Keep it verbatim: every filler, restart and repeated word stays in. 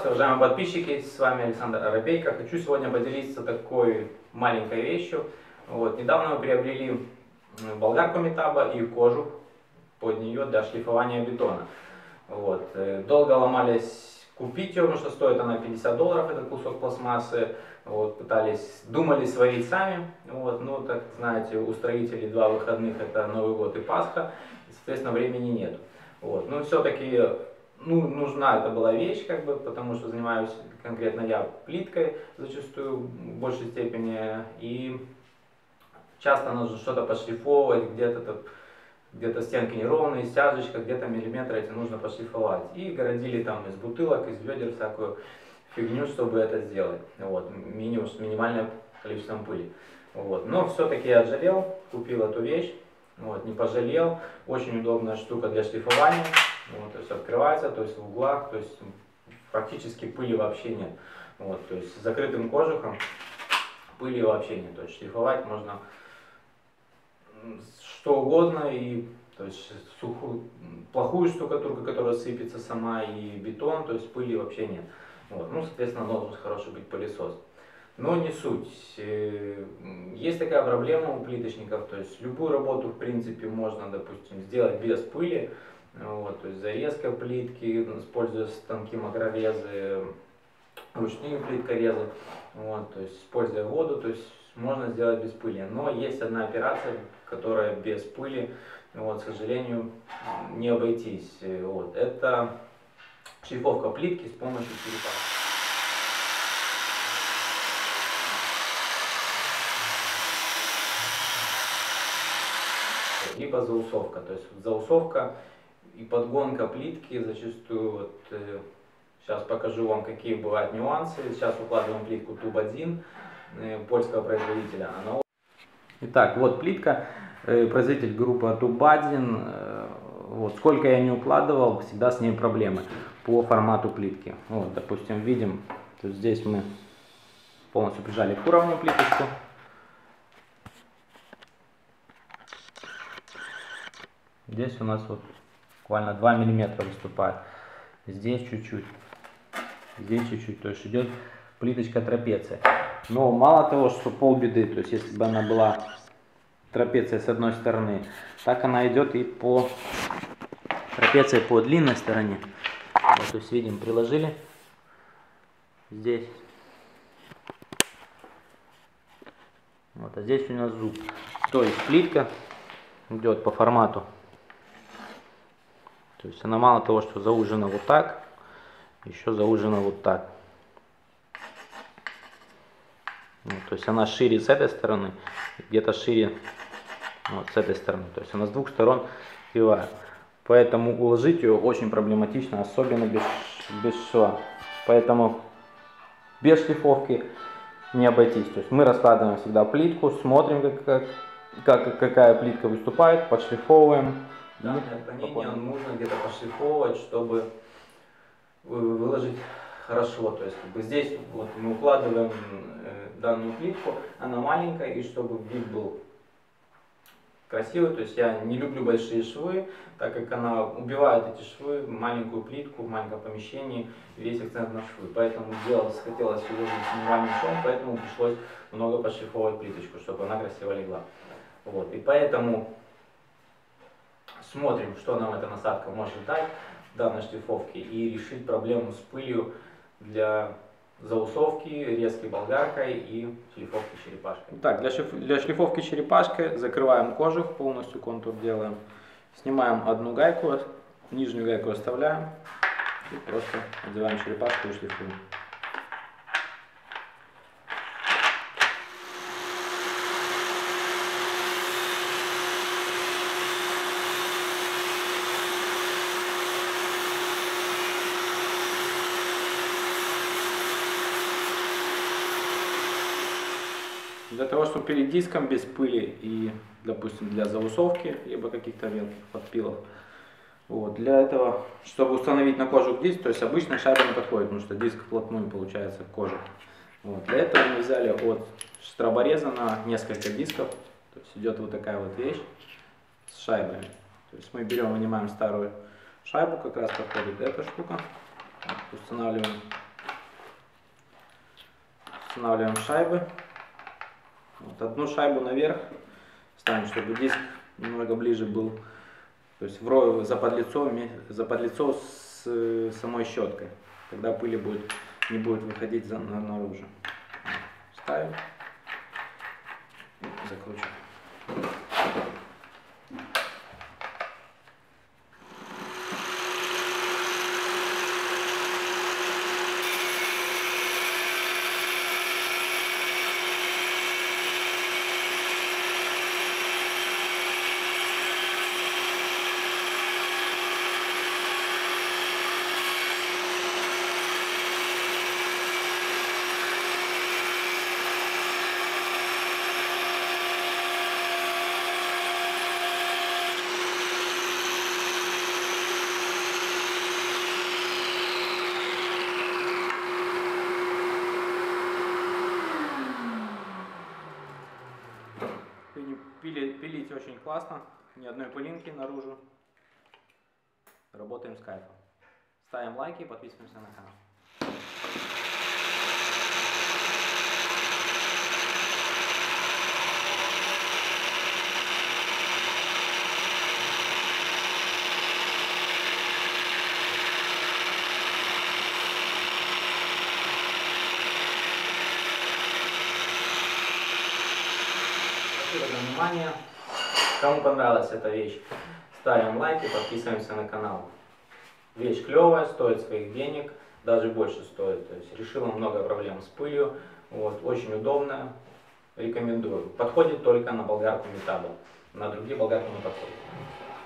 Здравствуйте, уважаемые подписчики, с вами Александр Арапейко. Хочу сегодня поделиться такой маленькой вещью. Вот, недавно мы приобрели болгарку Метаба и кожух под нее для шлифования бетона. Вот, долго ломались купить ее, потому что стоит она пятьдесят долларов, этот кусок пластмассы. Вот, пытались, думали сварить сами. Вот, ну, так знаете, у строителей два выходных, это Новый год и Пасха, и, соответственно, времени нет. Вот, но все-таки ну, нужна это была вещь, как бы, потому что занимаюсь конкретно я плиткой зачастую в большей степени, и часто нужно что-то пошлифовывать, где-то где-то стенки неровные, стяжечка, где-то миллиметры эти нужно пошлифовать. И городили там из бутылок, из ведер всякую фигню, чтобы это сделать. Вот, минимум, с минимальным количеством пыли. Вот. Но все-таки я жалел, купил эту вещь, вот, не пожалел. Очень удобная штука для шлифования. Вот, то есть открывается, то есть в углах, то есть практически пыли вообще нет. Вот, то есть с закрытым кожухом пыли вообще нет. То есть шлифовать можно что угодно, и то есть сухую, плохую штукатурку, которая сыпется сама, и бетон, то есть пыли вообще нет. Вот, ну, соответственно, должен хороший быть пылесос. Но не суть. Есть такая проблема у плиточников, то есть любую работу, в принципе, можно, допустим, сделать без пыли. Вот, то есть зарезка плитки, используя станки макрорезы, ручные плиткорезы, вот, то есть используя воду, то есть можно сделать без пыли. Но есть одна операция, которая без пыли, вот, к сожалению, не обойтись. Вот, это шлифовка плитки с помощью черепашки. Либо заусовка, то есть заусовка и подгонка плитки зачастую, вот, э, сейчас покажу вам, какие бывают нюансы. Сейчас укладываем плитку Туб один э, польского производителя. Она... Итак, вот плитка, э, производитель группы Туб один. Э, вот, сколько я не укладывал, всегда с ней проблемы по формату плитки. Вот, допустим, видим, то есть здесь мы полностью прижали к уровню плиточку. Здесь у нас вот буквально два миллиметра выступает, здесь чуть-чуть, здесь чуть-чуть, то есть идет плиточка трапеция. Но мало того, что полбеды, то есть если бы она была трапеция с одной стороны, так она идет и по трапеции по длинной стороне. Вот, то есть видим, приложили здесь, вот, а здесь у нас зуб. То есть плитка идет по формату. То есть она мало того, что заужена вот так, еще заужена вот так. Вот, то есть она шире с этой стороны, где-то шире вот с этой стороны. То есть она с двух сторон кривая. Поэтому уложить ее очень проблематично, особенно без, без шва. Поэтому без шлифовки не обойтись. То есть мы раскладываем всегда плитку, смотрим, как, как, как, какая плитка выступает, подшлифовываем. Данное отклонение нужно где-то пошлифовывать, чтобы выложить хорошо. То есть как бы здесь вот мы укладываем э, данную плитку, она маленькая, и чтобы вид был красивый. То есть я не люблю большие швы, так как она убивает эти швы, маленькую плитку в маленьком помещении, весь акцент на швы. Поэтому делалось, хотелось уложить минимальный шов, поэтому пришлось много пошлифовать плиточку, чтобы она красиво легла. Вот, и поэтому смотрим, что нам эта насадка может дать в данной шлифовке, и решить проблему с пылью для заусовки, резки болгаркой и шлифовки черепашкой. Так, для, шлиф, для шлифовки черепашкой закрываем кожух, полностью контур делаем, снимаем одну гайку, нижнюю гайку оставляем и просто одеваем черепашку и шлифуем. Для того, чтобы перед диском без пыли и, допустим, для заусовки, либо каких-то мелких подпилов. Вот, для этого, чтобы установить на кожух диск, то есть обычно шайба не подходит, потому что диск вплотную получается к коже. Вот, для этого мы взяли от стробореза на несколько дисков, то есть идет вот такая вот вещь с шайбами. То есть мы берем, вынимаем старую шайбу, как раз подходит эта штука, устанавливаем Устанавливаем шайбы. Вот одну шайбу наверх ставим, чтобы диск немного ближе был, то есть в, за подлицо, за подлицо с самой щеткой. Тогда пыли будет, не будет выходить за, на, наружу. Ставим, закручиваем. Пили, пилить очень классно, ни одной пылинки наружу. Работаем с кайфом. Ставим лайки и подписываемся на канал. Спасибо за внимание. Кому понравилась эта вещь, ставим лайки, подписываемся на канал. Вещь клевая, стоит своих денег, даже больше стоит. То есть решила много проблем с пылью. Вот, очень удобная, рекомендую. Подходит только на болгарку Метаба, на другие болгарки не подходит.